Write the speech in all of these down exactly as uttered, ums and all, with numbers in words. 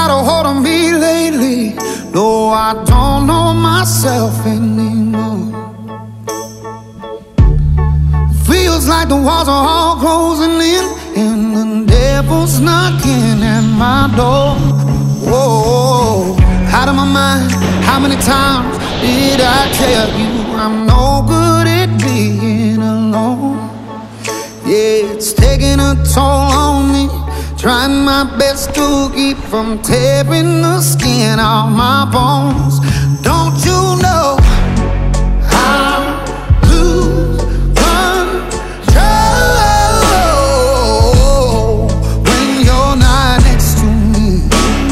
got a hold on me lately. No, I don't know myself anymore. Feels like the walls are all closing in, and the devil's knocking at my door. Whoa, out of my mind, how many times did I tell you I'm no good at being alone? Yeah, it's taking a toll on me, trying my best to keep from tearing the skin off my bones. Don't you know I lose control when you're not next to me?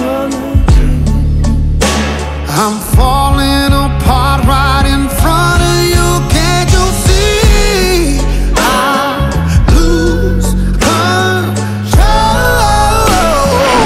I'm falling apart right in front of you. Can't you see? I lose control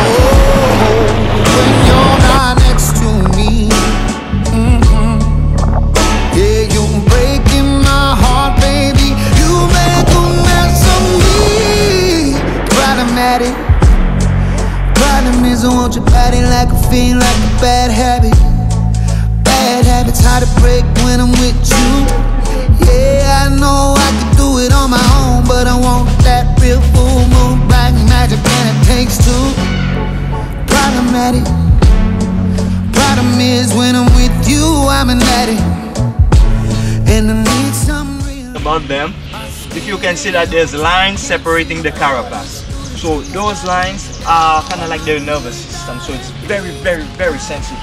when you're not next to me. Mm-hmm. Yeah, you're breaking my heart, baby. You make a mess of me. Problematic. Problem is I want your body like a fiend, like a bad habit. Bad habits hard to break when I'm with you. Yeah, I know I can do it on my own, but I want that real full moon, black magic, and it takes two. Problematic. Problem is when I'm with you, I'm an addict, and I need some real. About them, if you can see that there's lines separating the carapace. So those lines are kind of like their nervous system, so it's very, very, very sensitive.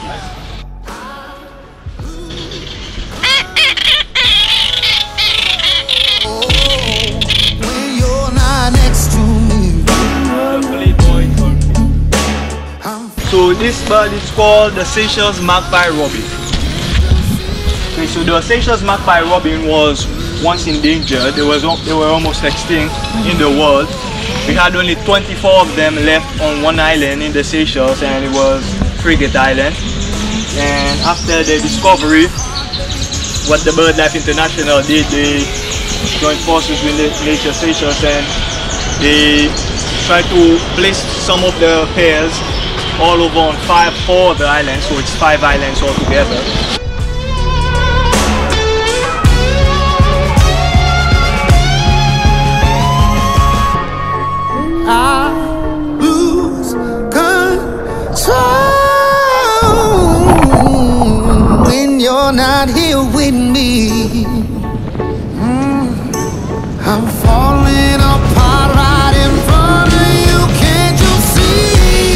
So this bird is called the Seychelles magpie robin. Okay, so the Seychelles magpie robin was once endangered. They was they were almost extinct in the world. We had only twenty-four of them left on one island in the Seychelles, and it was Frigate Island. And after the discovery, what the BirdLife International did, they joined forces with the Nature Seychelles, and they tried to place some of the pairs all over on five, four of the islands, so it's five islands altogether. I lose control when you're not here with me. Mm. I'm falling apart right in front of you. Can't you see?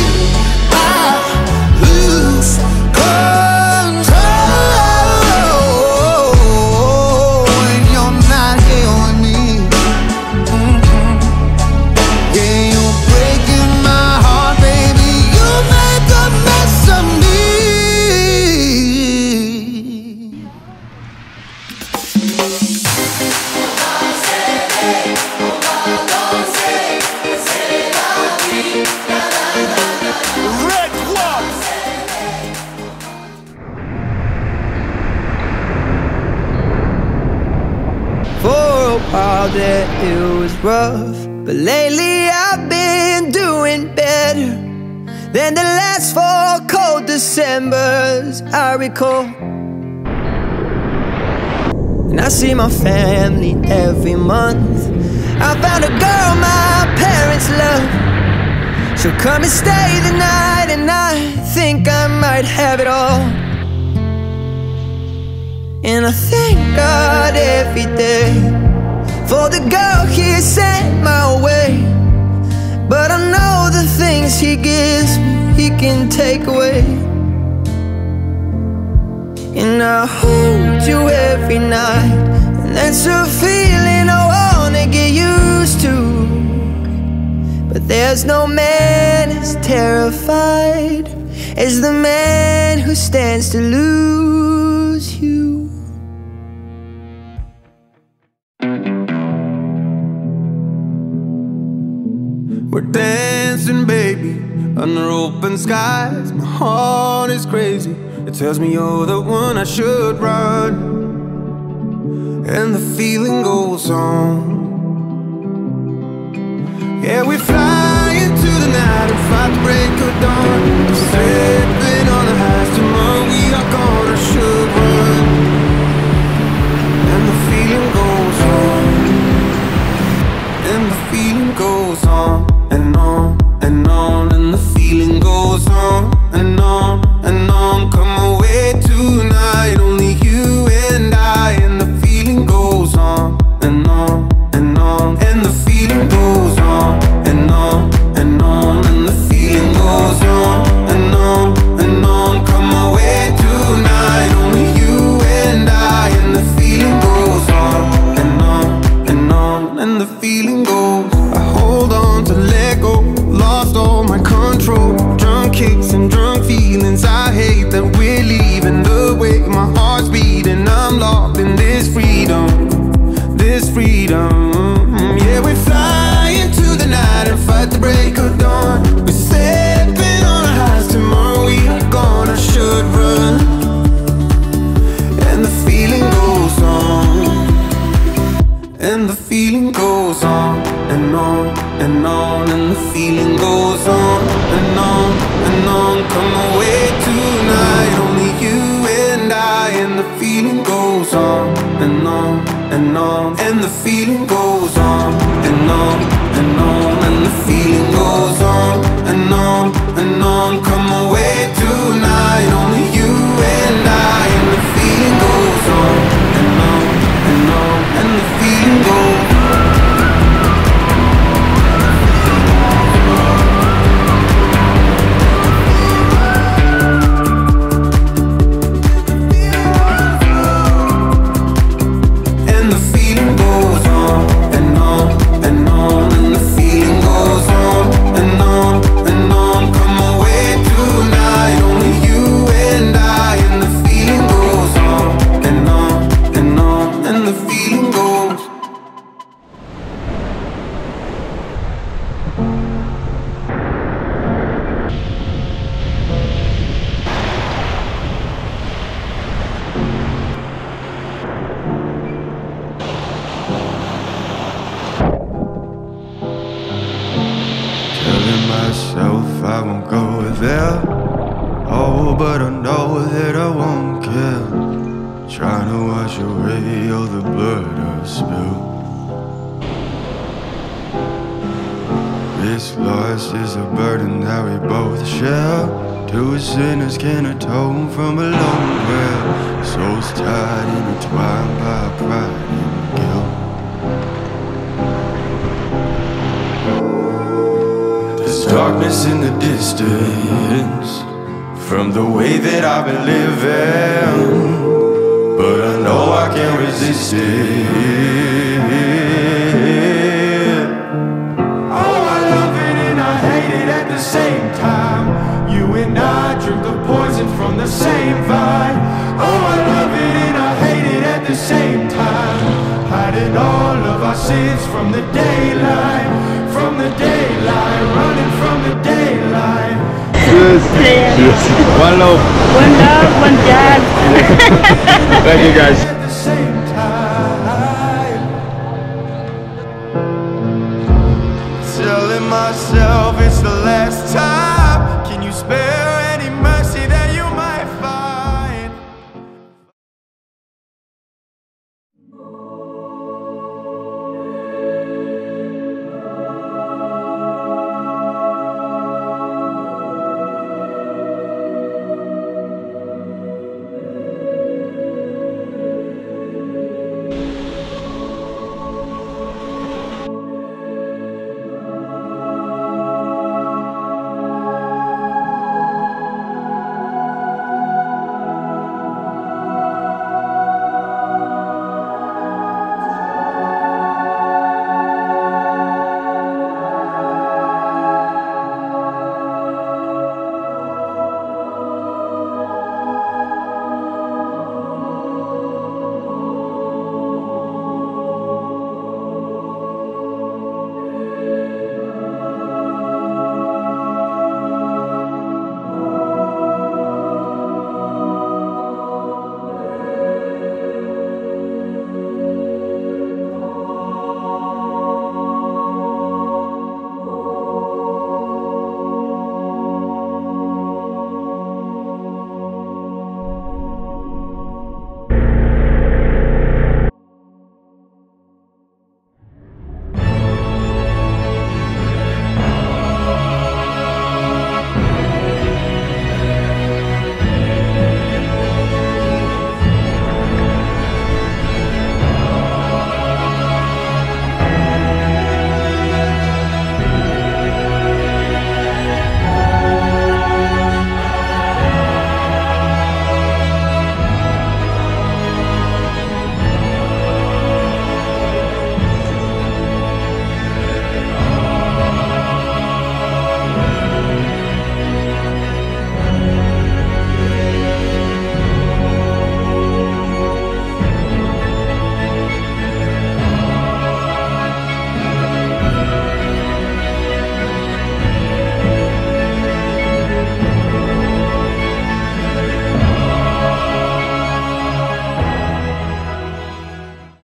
While that it was rough, but lately I've been doing better than the last four cold Decembers I recall. And I see my family every month. I found a girl my parents love. She'll come and stay the night, and I think I might have it all. And I thank God every day for the girl he sent my way. But I know the things he gives me, he can take away. And I hold you every night, and that's a feeling I wanna get used to. But there's no man as terrified as the man who stands to lose you. We're dancing, baby, under open skies. My heart is crazy. It tells me you're the one I should run, and the feeling goes on. Yeah, we fly into the night and fight the break of dawn. slipping on the highs tomorrow. We are gonna should run, and the feeling goes on, and the feeling goes on and on and on, and the feeling goes on and on and on. Come away tonight, only you and I, and the feeling goes on and on and on, and the feeling goes on and on and on, and the feeling goes on and on and on. Come away tonight, only you and I, and the feeling goes on and on and on, and the feeling goes. I hold on to let go, lost all my control. Drunk kicks and drunk feelings, I hate that we're leaving. The way my heart's beating, I'm locked in this freedom, this freedom. Yeah, we fly into the night and fight the break of dawn. We're stepping on our highs tomorrow. We are gonna should run, and the feeling goes on, and the feeling goes on and on and on, and the feeling goes on and on and on. Come away tonight, only you and I, and the feeling goes on and on and on, and the feeling goes on and on and on, and the feeling goes on and on and on. Come away tonight, only you and I, and the feeling goes on and on and on, and the feeling goes. Myself, I won't go there. Oh, but I know that I won't care. Trying to wash away all the blood I've spilled. This loss is a burden that we both share. Two sinners can atone from a lone prayer. Souls tied, intertwined by pride and guilt. Darkness in the distance from the way that I've been living, but I know I can't resist it. Oh, I love it and I hate it at the same time. You and I drink the poison from the same vine. Oh, I love it and I hate it at the same time. Hiding all of our sins from the daylight, from the daylight, running from the daylight. Cheers. Cheers. One love. One love, one jazz. Thank you guys. At the same time, telling myself it's the